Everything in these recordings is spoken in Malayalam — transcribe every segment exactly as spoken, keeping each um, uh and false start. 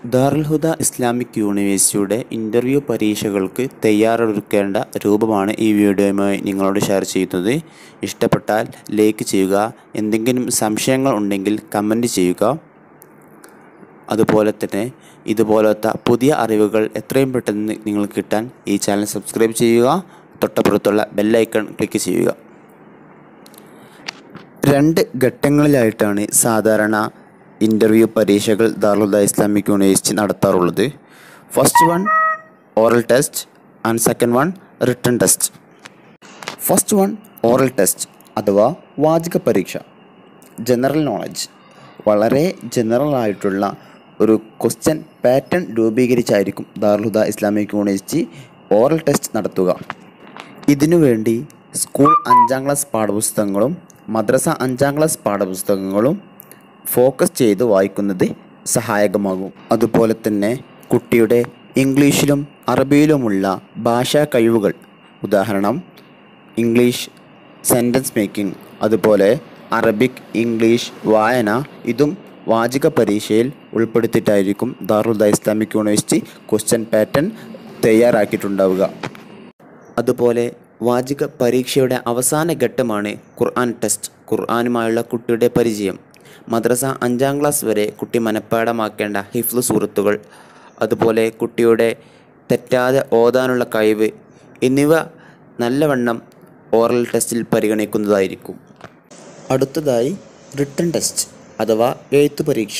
ദാറുൽ ഹുദ ഇസ്ലാമിക് യൂണിവേഴ്സിറ്റിയുടെ ഇൻ്റർവ്യൂ പരീക്ഷകൾക്ക് തയ്യാറെടുക്കേണ്ട രൂപമാണ് ഈ വീഡിയോയുമായി നിങ്ങളോട് ഷെയർ ചെയ്യുന്നത്. ഇഷ്ടപ്പെട്ടാൽ ലൈക്ക് ചെയ്യുക. എന്തെങ്കിലും സംശയങ്ങൾ ഉണ്ടെങ്കിൽ കമൻറ്റ് ചെയ്യുക. അതുപോലെ തന്നെ ഇതുപോലത്തെ പുതിയ അറിവുകൾ എത്രയും പെട്ടെന്ന് നിങ്ങൾക്ക് കിട്ടാൻ ഈ ചാനൽ സബ്സ്ക്രൈബ് ചെയ്യുക. തൊട്ടപ്പുറത്തുള്ള ബെല്ലൈക്കൺ ക്ലിക്ക് ചെയ്യുക. രണ്ട് ഘട്ടങ്ങളിലായിട്ടാണ് സാധാരണ ഇൻ്റർവ്യൂ പരീക്ഷകൾ ദാറുൽ ഹുദ ഇസ്ലാമിക് യൂണിവേഴ്സിറ്റി നടത്താറുള്ളത്. First one oral test and second one written test. First one oral test അഥവാ വാചക പരീക്ഷ. ജനറൽ നോളജ്, വളരെ ജനറൽ ആയിട്ടുള്ള ഒരു ക്വസ്റ്റ്യൻ പാറ്റേൺ രൂപീകരിച്ചായിരിക്കും Darul Huda Islamic university oral test നടത്തുക. ഇതിനുവേണ്ടി സ്കൂൾ അഞ്ചാം ക്ലാസ് പാഠപുസ്തകങ്ങളും മദ്രസ അഞ്ചാം ക്ലാസ് പാഠപുസ്തകങ്ങളും ഫോക്കസ് ചെയ്ത് വായിക്കുന്നത് സഹായകമാകും. അതുപോലെ തന്നെ കുട്ടിയുടെ ഇംഗ്ലീഷിലും അറബിയിലുമുള്ള ഭാഷാ കഴിവുകൾ, ഉദാഹരണം ഇംഗ്ലീഷ് സെൻറ്റൻസ് മേക്കിംഗ്, അതുപോലെ അറബിക് ഇംഗ്ലീഷ് വായന, ഇതും വാചക പരീക്ഷയിൽ ഉൾപ്പെടുത്തിയിട്ടായിരിക്കും Darul Huda Islamic university question pattern തയ്യാറാക്കിയിട്ടുണ്ടാവുക. അതുപോലെ വാചക പരീക്ഷയുടെ അവസാന ഘട്ടമാണ് ഖുർആൻ ടെസ്റ്റ്. ഖുർആനുമായുള്ള കുട്ടിയുടെ പരിചയം, മദ്രസ അഞ്ചാം ക്ലാസ് വരെ കുട്ടി മനഃപ്പാഠമാക്കേണ്ട ഹിഫ്ള് സൂറത്തുകൾ, അതുപോലെ കുട്ടിയുടെ തെറ്റാതെ ഓതാനുള്ള കഴിവ് എന്നിവ നല്ലവണ്ണം ഓറൽ ടെസ്റ്റിൽ പരിഗണിക്കുന്നതായിരിക്കും. അടുത്തതായി റിട്ടൺ ടെസ്റ്റ് അഥവാ എഴുത്ത് പരീക്ഷ.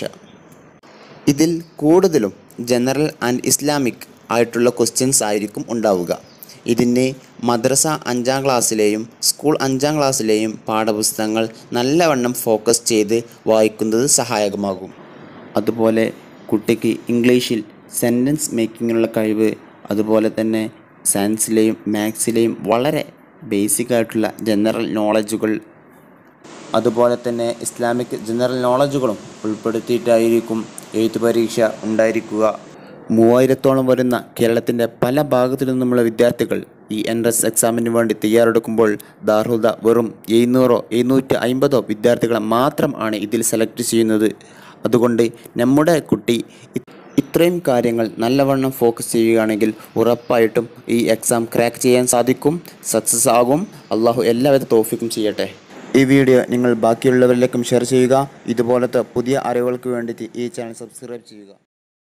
ഇതിൽ കൂടുതലും ജനറൽ ആൻഡ് ഇസ്ലാമിക് ആയിട്ടുള്ള ക്വസ്റ്റ്യൻസ് ആയിരിക്കും ഉണ്ടാവുക. ഇതിന് മദ്രസ അഞ്ചാം ക്ലാസ്സിലെയും സ്കൂൾ അഞ്ചാം ക്ലാസ്സിലെയും പാഠപുസ്തകങ്ങൾ നല്ലവണ്ണം ഫോക്കസ് ചെയ്ത് വായിക്കുന്നത് സഹായകമാകും. അതുപോലെ കുട്ടിക്ക് ഇംഗ്ലീഷിൽ സെൻറ്റൻസ് മേക്കിങ്ങിനുള്ള കഴിവ്, അതുപോലെ തന്നെ സയൻസിലെയും മാത്സിലെയും വളരെ ബേസിക് ആയിട്ടുള്ള ജനറൽ നോളജുകൾ, അതുപോലെ തന്നെ ഇസ്ലാമിക് ജനറൽ നോളജുകളും ഉൾപ്പെടുത്തിയിട്ടായിരിക്കും എഴുത്ത് പരീക്ഷ ഉണ്ടായിരിക്കുക. മൂവായിരത്തോളം വരുന്ന കേരളത്തിൻ്റെ പല ഭാഗത്തു നിന്നുമുള്ള വിദ്യാർത്ഥികൾ ഈ എൻട്രൻസ് എക്സാമിന് വേണ്ടി തയ്യാറെടുക്കുമ്പോൾ ദാറുൽ ഹുദ വെറും എഴുന്നൂറോ എഴുന്നൂറ്റി അമ്പതോ വിദ്യാർത്ഥികളെ മാത്രം ആണ് ഇതിൽ സെലക്ട് ചെയ്യുന്നത്. അതുകൊണ്ട് നമ്മുടെ കുട്ടി ഇത്രയും കാര്യങ്ങൾ നല്ലവണ്ണം ഫോക്കസ് ചെയ്യുകയാണെങ്കിൽ ഉറപ്പായിട്ടും ഈ എക്സാം ക്രാക്ക് ചെയ്യാൻ സാധിക്കും, സക്സസ് ആകും. അള്ളാഹു എല്ലാവിധ തൗഫീഖും ചെയ്യട്ടെ. ഈ വീഡിയോ നിങ്ങൾ ബാക്കിയുള്ളവരിലേക്കും ഷെയർ ചെയ്യുക. ഇതുപോലത്തെ പുതിയ അറിവുകൾക്ക് വേണ്ടിയിട്ട് ഈ ചാനൽ സബ്സ്ക്രൈബ് ചെയ്യുക.